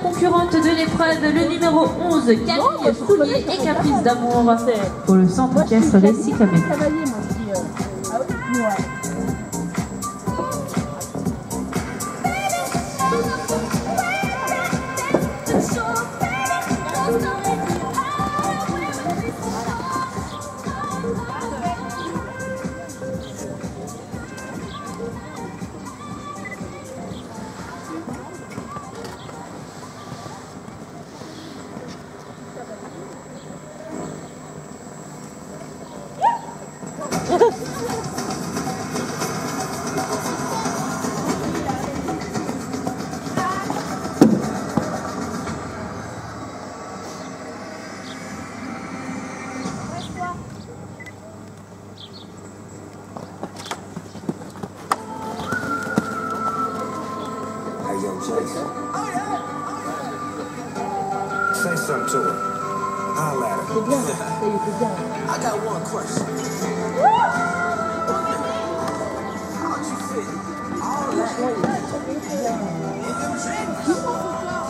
concurrente de l'épreuve, le numéro 11, Camille Soulier et Caprice d'amour pour le centre équestre des Cyclamens. Say something to her. Holla at her. I got one question. How'd you fit all that in them jeans?